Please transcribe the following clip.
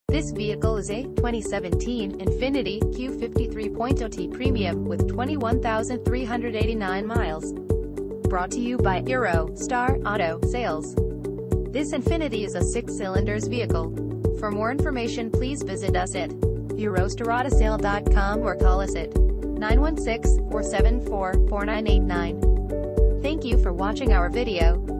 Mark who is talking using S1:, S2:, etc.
S1: This vehicle is a 2017 Infiniti Q50 3.0T Premium with 21,389 miles. Brought to you by Star Auto Sales. This Infiniti is a 6-cylinders vehicle. For more information, please visit us at eurostarautoSale.com or call us at 916-474-4989. Thank you for watching our video.